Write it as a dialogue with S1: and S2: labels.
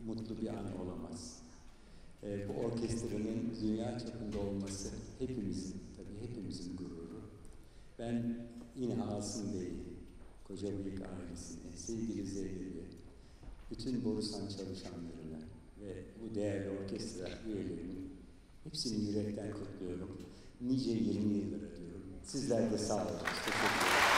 S1: mutlu bir an olamaz. Bu orkestranın dünya çapında olması hepimizin, tabii hepimizin gururu. Ben yine Asım Bey'i, Kocabıyık ailesini, sevgili Zeynep'i, bütün Borusan çalışanlarını ve bu değerli orkestra üyelerinin hepsini yürekten kutluyorum. Nice 20 yıllara diyorum. Sizler de sağ olun. Teşekkür ederim.